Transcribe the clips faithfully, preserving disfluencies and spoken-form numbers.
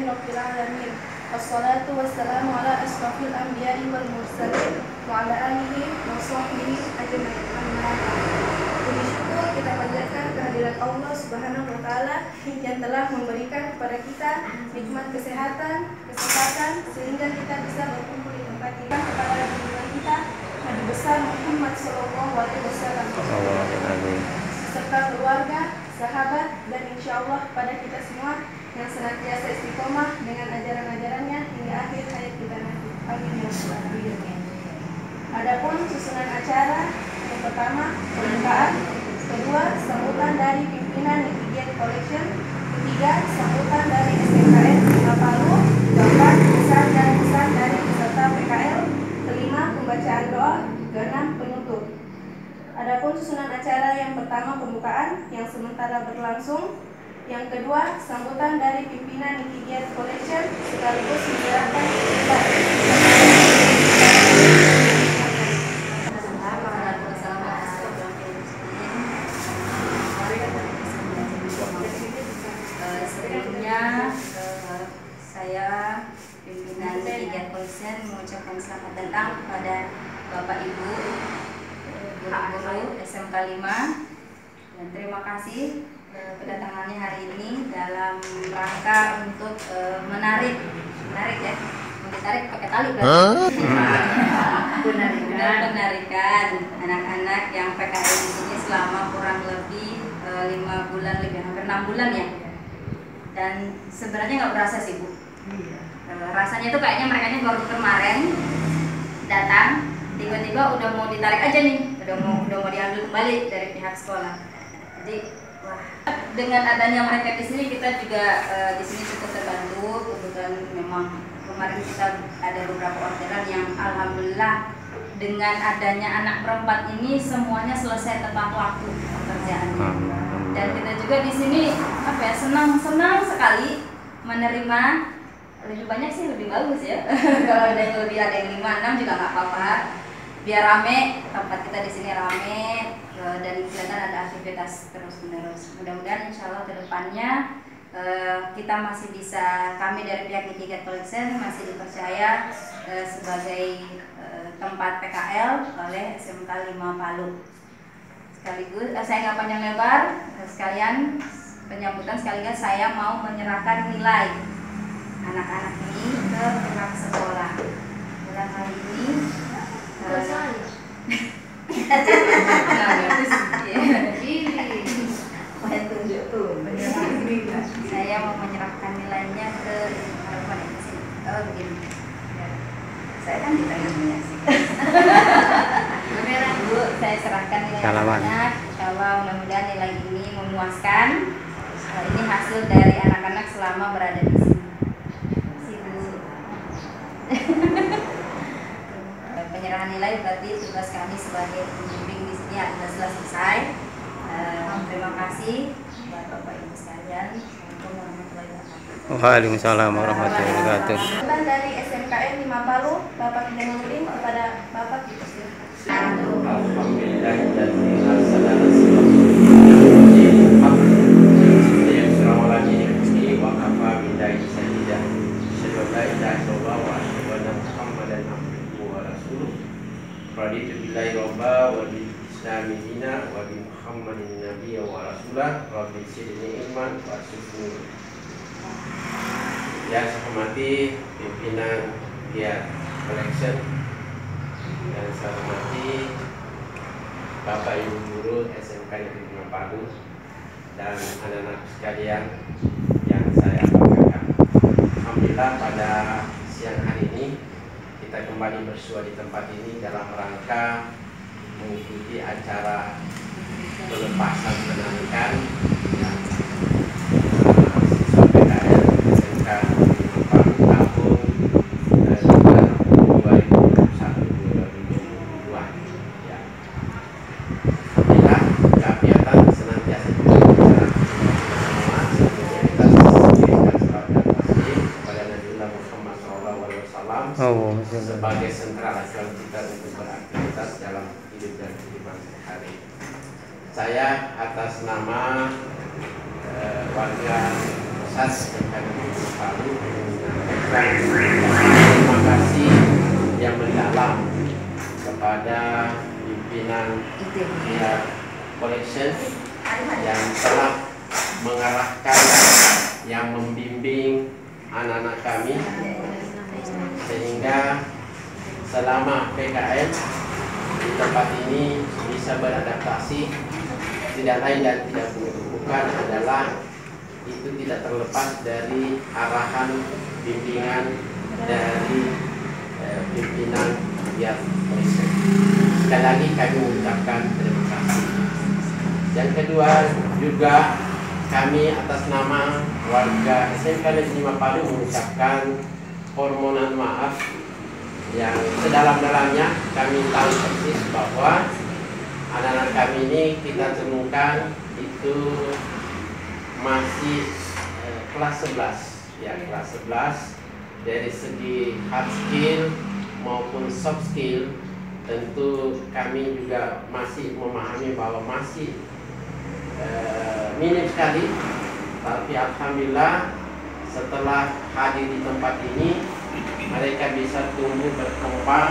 rabbil alamin. Wassalatu wassalamu ala asyrafil anbiya'i wal mursalin wa ala alihi wa sahbihi ajma'in. Amma ba'd. Puji syukur kita panjatkan kehadirat Allah Subhanahu wa taala yang telah memberikan kepada kita nikmat kesehatan, kesempatan sehingga kita bisa berkumpul di tempat ini kepada junjungan kita Nabi besar Muhammad sallallahu alaihi wasallam serta keluarga, sahabat dan insya Allah pada kita semua yang senantiasa istiqomah dengan ajaran-ajarannya hingga akhir hayat kita nanti. Amin ya rabbal alamin. Adapun susunan acara, yang pertama pembukaan, kedua sambutan dari pimpinan Nikigiat Collection, ketiga sambutan dari S M K N lima Palu, keempat pesan dan pesan dari peserta P K L, kelima pembacaan doa, keenam penutup. Adapun susunan acara yang pertama pembukaan yang sementara berlangsung, yang kedua sambutan dari pimpinan Nikigiat Collection sekaligus menyerahkan kepada sebelumnya saya pimpinan Nikigiat Collection mengucapkan selamat datang kepada Bapak Ibu guru-guru S M K lima dan terima kasih kedatangannya hari ini dalam rangka untuk uh, menarik menarik ya ditarik pakai tali berarti penarikan penarikan anak-anak yang P K L di sini selama kurang lebih uh, lima bulan lebih hampir enam bulan ya, dan sebenarnya nggak berasa sih Bu. Uh, rasanya tuh kayaknya mereka baru kemarin datang tiba-tiba udah mau ditarik aja nih, udah mau udah mau diambil kembali dari pihak sekolah. Jadi wah, dengan adanya mereka di sini kita juga uh, di sini cukup terbantu. Kebetulan memang kemarin kita ada beberapa orderan yang alhamdulillah dengan adanya anak perempat ini semuanya selesai tepat waktu pekerjaannya. Dan kita juga di sini apa ya senang-senang sekali menerima. Lebih banyak sih lebih bagus ya. Kalau ada yang lebih ada yang lima enam juga nggak apa-apa. Biar rame, tempat kita di sini rame dan kelihatan ada aktivitas terus menerus. Mudah-mudahan insya Allah kedepannya kita masih bisa, kami dari pihak Nikigiat Collection masih dipercaya sebagai tempat P K L oleh S M K lima Palu. Sekaligus saya nggak panjang lebar, sekalian penyambutan sekaligus saya mau menyerahkan nilai anak-anak ini ke pihak sekolah. Dalam hal ini uh, saya mau menyerahkan nilainya ke harapan ini. Oh begini, saya kan ditanya sih. Bu, saya serahkan nilai anak. Insya Allah mudah-mudahan nilai ini memuaskan. Ini hasil dari anak-anak selama berada di sini. Penyerahan nilai berarti tugas kami sebagai pembimbing di sini adalah selesai. Uh, terima kasih buat Bapak Ibu sekalian. Assalamualaikum warahmatullahi wabarakatuh. Waalaikumsalam warahmatullahi wabarakatuh. Sambutan dari S M K N lima Palu, Bapak Kemenudin kepada Bapak dipersilakan. Raditu billahi robba wa bi islami dina wa bi muhammadin nabiyya wa rasulah rabbi zidni ilman wa sufni. Yang saya hormati pimpinan Nikigiat Collection, yang saya hormati Bapak Ibu guru S M K Negeri lima Palu dan anak-anak sekalian yang saya banggakan. Alhamdulillah pada siang hari ini kita kembali bersua di tempat ini dalam rangka mengikuti acara pelepasan penarikan yang siswa P K L S M K lima Palu tahun dua ribu dua puluh satu dua ribu dua puluh dua. Ya. Alhamdulillah kegiatan senantiasa berjalan bersama sebelumnya kita mengirimkan salam dan kasih kepada Nabi Muhammad shallallahu alaihi wasallam sebagai sentral acuan kita untuk beraktivitas dalam hidup dan kehidupan sehari-hari. Saya atas nama eh, warga Pusat S M K Negeri lima Palu menyampaikan terima kasih yang mendalam kepada pimpinan pihak collection yang telah mengarahkan, yang membimbing anak-anak kami sehingga selama P K M di tempat ini bisa beradaptasi. Tidak lain dan tidak bukan adalah itu tidak terlepas dari arahan bimbingan dari eh, pimpinan pihak polisi. Sekali lagi kami mengucapkan terima kasih. Yang kedua juga kami atas nama warga S M K Negeri lima Palu mengucapkan permohonan maaf yang sedalam-dalamnya. Kami tahu persis bahwa anak-anak kami ini kita temukan itu masih eh, kelas sebelas ya, kelas sebelas. Dari segi hard skill maupun soft skill tentu kami juga masih memahami bahwa masih eh, minim sekali, tapi alhamdulillah setelah hadir di tempat ini mereka bisa tumbuh berkembang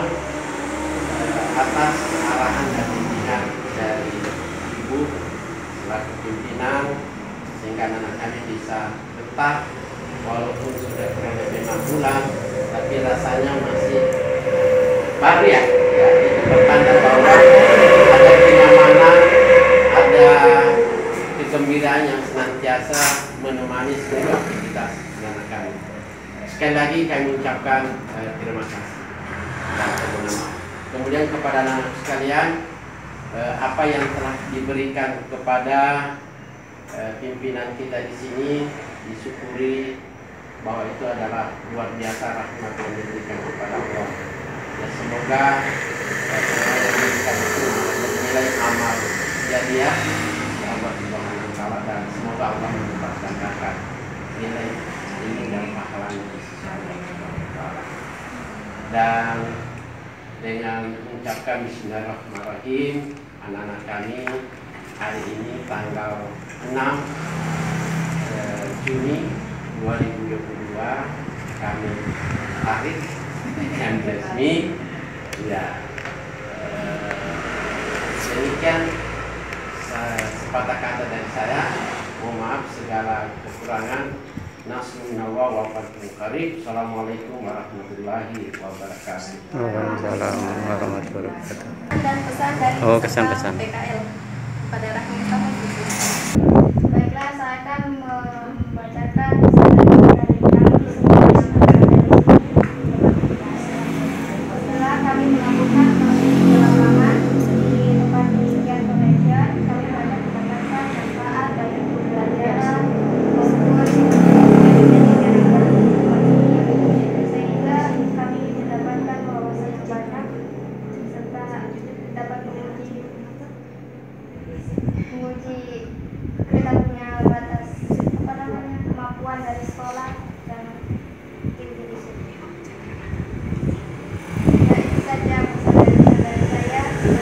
eh, atas arahan dan bimbingan dari ibu selaku pimpinan, sehingga anak kami bisa betah walaupun sudah kurang lebih enam bulan, tapi rasanya masih baru ya. Ya, itu bertanda bahwa ada kenyamanan, ada kegembiraan yang senantiasa menemani seluruh aktivitas anak kami. Sekali lagi kami ucapkan eh, terima kasih dan terima kasih. Kemudian kepada anak-anak sekalian, eh, apa yang telah diberikan kepada eh, pimpinan kita di sini disyukuri bahwa itu adalah luar biasa rahmat yang diberikan kepada Allah. Ya, semoga eh, semua yang diberikan itu bernilai amal jadiah ya Allah Subhanahu wa taala, dan semoga Allah menempatkan kakak nilai ini dan pahalanya di sisi Allah Subhanahu wa taala. Dan dengan mengucapkan bismillahirrahmanirrahim, anak-anak kami hari ini tanggal enam Juni dua ribu dua puluh dua kami tarik dengan resmi ya. Demikian sepatah kata dari saya. Mohon maaf segala kekurangan. Nasrullah wa fathul qarib. Assalamualaikum warahmatullahi wabarakatuh. Waalaikumsalam warahmatullahi wabarakatuh. Dan pesan dari Oh, kesan-kesan. P K L pada Rahmi Tamu. Baiklah, saya akan membacakan pesan dari kami semua. Setelah kami melakukan di lapangan di tempat penelitian convention, kami banyak mendapatkan manfaat dari pembelajaran sehingga kami mendapatkan wawasan yang banyak serta dapat menguji menguji kita punya batas apa namanya kemampuan dari sekolah dan tinggi di sini. Ya, itu saja pesan dari saya.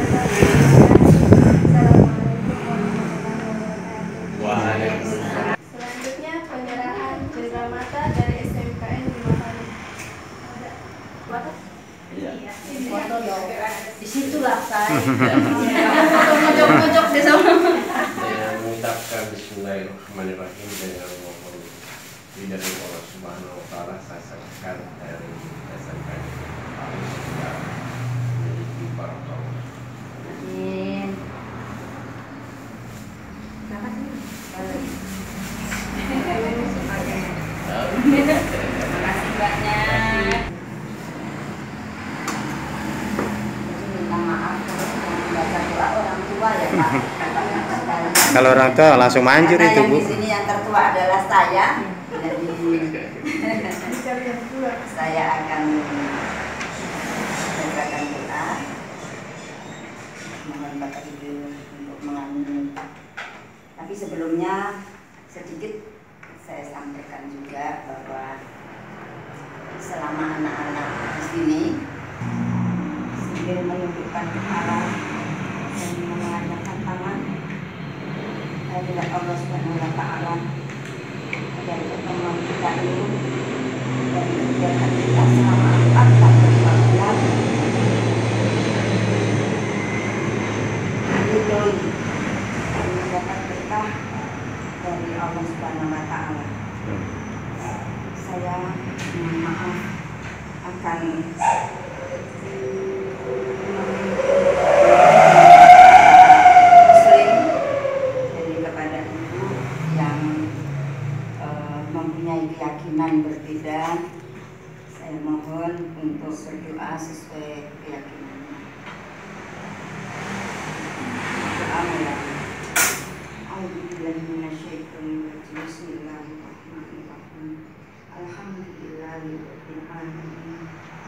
Assalamualaikum warahmatullahi wabarakatuh. Waalaikumsalam. Selanjutnya penyerahan cenderamata dari S M K N lima Palu. Ada foto? Iya. Foto dong. Disitulah saya. Mojok-mojok di sana. Dengan mengucapkan bismillahirrahmanirrahim dengan mohon dari Allah Subhanahu wa taala, saya serahkan dari S M K Palu sudah memiliki barokah. Amin. Kenapa sih? Terima kasih banyak. Minta maaf terus membaca doa orang tua ya Pak. Kalau orang tua langsung manjur Karena itu, yang Bu. di sini yang tertua adalah saya. Jadi saya akan membacakan doa. Mohon Bapak Ibu untuk mengamini. Tapi sebelumnya sedikit saya sampaikan juga bahwa selama anak-anak di sini sambil menundukkan kepala dan mengangkat tangan, saya tidak Allah Subhanahu wa taala dan pertemuan kita ini dan kegiatan kita selama empat sampai lima bulan diridhoi dan mendapat berkah dari Allah Subhanahu wa Ta'ala. Saya mohon maaf akan muslim, jadi kepada ibu yang uh, mempunyai keyakinan berbeda, saya mohon untuk berdoa sesuai keyakinannya. Doa ya. Bismillahirrahmanirrahim. Alhamdulillahirabbil alamin.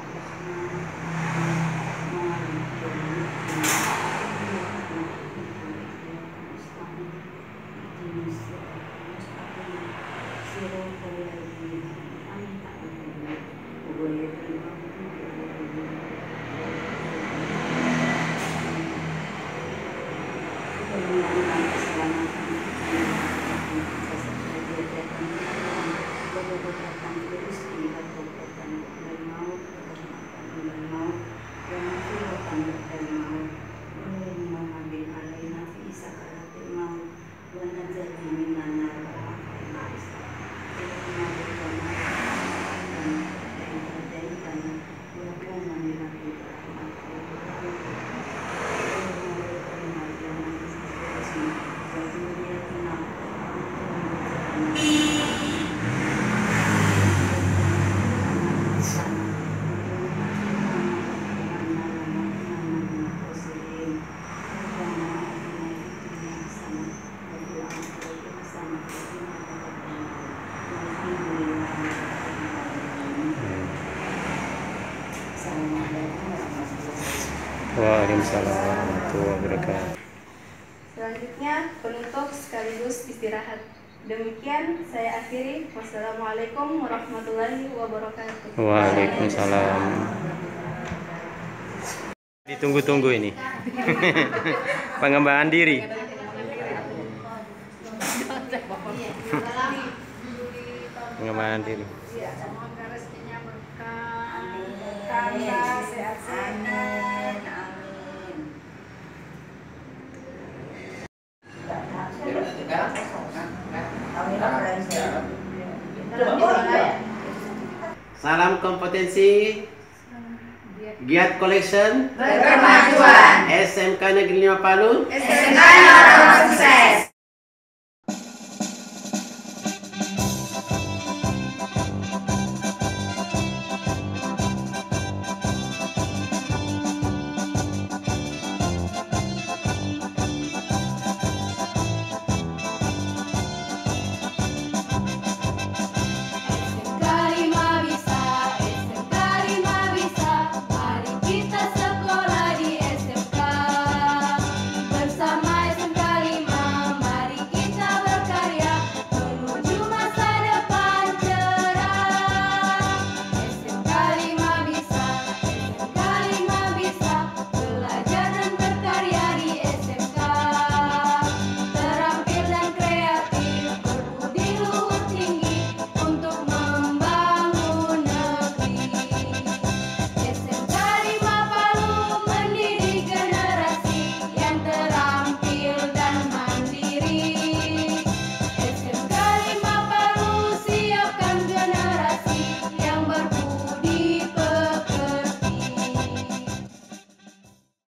Waalaikumsalam warahmatullahi wabarakatuh. Selanjutnya penutup sekaligus istirahat. Demikian saya akhiri. Wassalamualaikum warahmatullahi wabarakatuh. Waalaikumsalam. Ditunggu-tunggu ini. Pengembangan diri. Pengembangan diri. Semoga rezekinya berkah, kaya, sehat-sehat. Salam kompetensi, giat collection, Berkemajuan. S M K Negeri lima Palu, S M K Negeri Sukses.